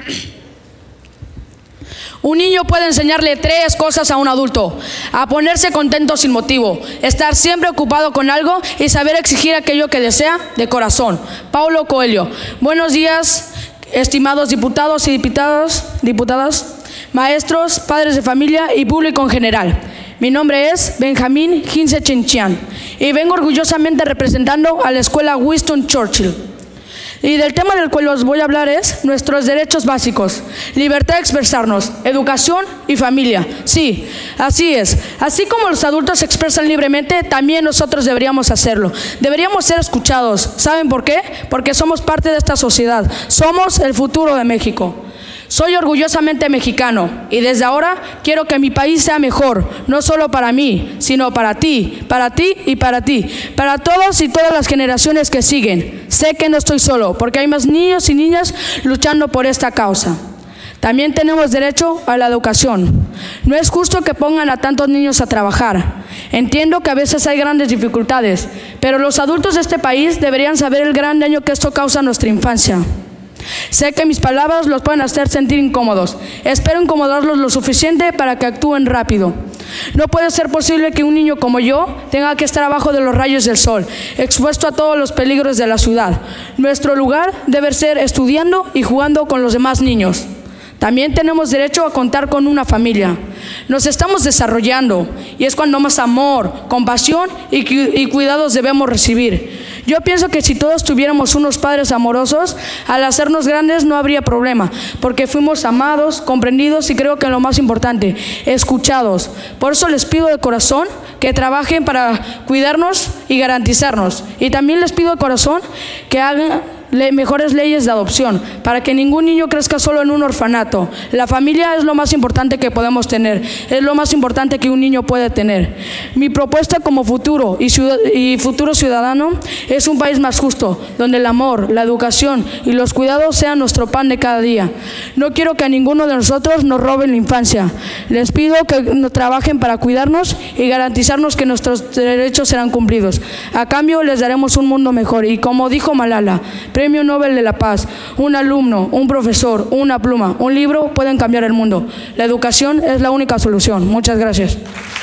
Un niño puede enseñarle 3 cosas a un adulto: a ponerse contento sin motivo, estar siempre ocupado con algo y saber exigir aquello que desea de corazón. Paulo Coelho. Buenos días, estimados diputados y diputadas, maestros, padres de familia y público en general. Mi nombre es Benjamín Gince Chenchian y vengo orgullosamente representando a la escuela Winston Churchill. Y del tema del cual os voy a hablar es nuestros derechos básicos: libertad de expresarnos, educación y familia. Sí, así es. Así como los adultos se expresan libremente, también nosotros deberíamos hacerlo. Deberíamos ser escuchados. ¿Saben por qué? Porque somos parte de esta sociedad. Somos el futuro de México. Soy orgullosamente mexicano y desde ahora quiero que mi país sea mejor, no solo para mí, sino para ti y para ti, para todos y todas las generaciones que siguen. Sé que no estoy solo, porque hay más niños y niñas luchando por esta causa. También tenemos derecho a la educación. No es justo que pongan a tantos niños a trabajar. Entiendo que a veces hay grandes dificultades, pero los adultos de este país deberían saber el gran daño que esto causa a nuestra infancia. Sé que mis palabras los pueden hacer sentir incómodos. Espero incomodarlos lo suficiente para que actúen rápido. No puede ser posible que un niño como yo tenga que estar abajo de los rayos del sol, expuesto a todos los peligros de la ciudad. Nuestro lugar debe ser estudiando y jugando con los demás niños. También tenemos derecho a contar con una familia. Nos estamos desarrollando y es cuando más amor, compasión y cuidados debemos recibir. Yo pienso que si todos tuviéramos unos padres amorosos, al hacernos grandes no habría problema, porque fuimos amados, comprendidos y creo que lo más importante, escuchados. Por eso les pido de corazón que trabajen para cuidarnos y garantizarnos. Y también les pido de corazón que hagan mejores leyes de adopción, para que ningún niño crezca solo en un orfanato. La familia es lo más importante que podemos tener, es lo más importante que un niño puede tener. Mi propuesta como futuro ciudadano es un país más justo, donde el amor, la educación y los cuidados sean nuestro pan de cada día. No quiero que a ninguno de nosotros nos roben la infancia. Les pido que trabajen para cuidarnos y garantizarnos que nuestros derechos serán cumplidos. A cambio les daremos un mundo mejor y, como dijo Malala, Premio Nobel de la Paz, un alumno, un profesor, una pluma, un libro pueden cambiar el mundo. La educación es la única solución. Muchas gracias.